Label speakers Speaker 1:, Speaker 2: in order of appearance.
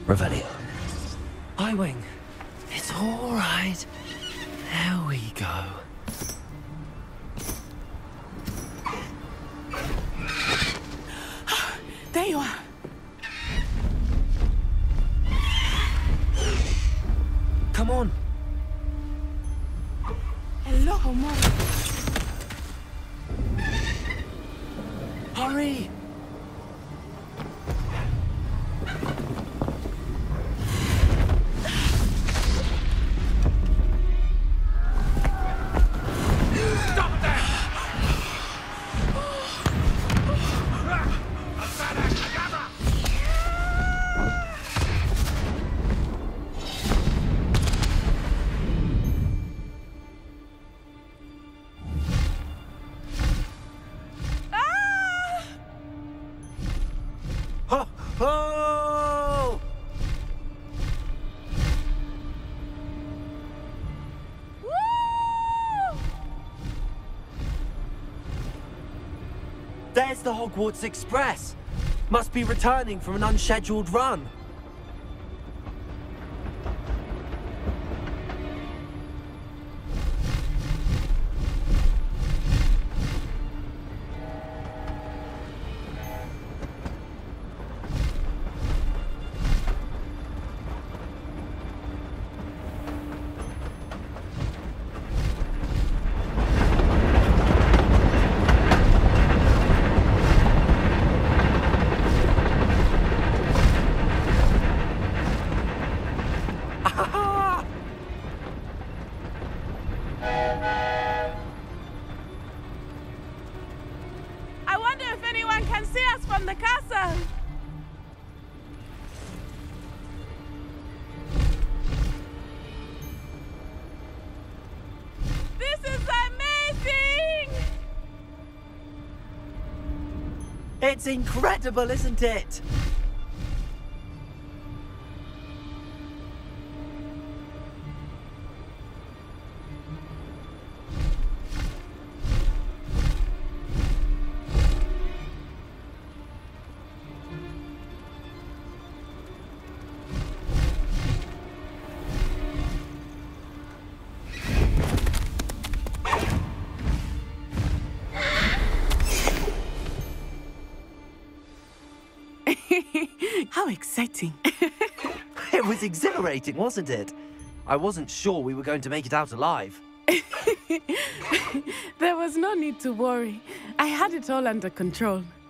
Speaker 1: Revelio.
Speaker 2: Highwing, it's all right. There we go.
Speaker 3: There you are.
Speaker 2: Come on.
Speaker 3: Hello, Omar.
Speaker 2: Hurry. Ho! Ho!
Speaker 3: Woo!
Speaker 2: There's the Hogwarts Express. Must be returning from an unscheduled run.
Speaker 3: I wonder if anyone can see us from the castle. This is amazing!
Speaker 2: It's incredible, isn't it?
Speaker 3: How exciting.
Speaker 2: It was exhilarating, wasn't it? I wasn't sure we were going to make it out alive.
Speaker 3: There was no need to worry. I had it all under control.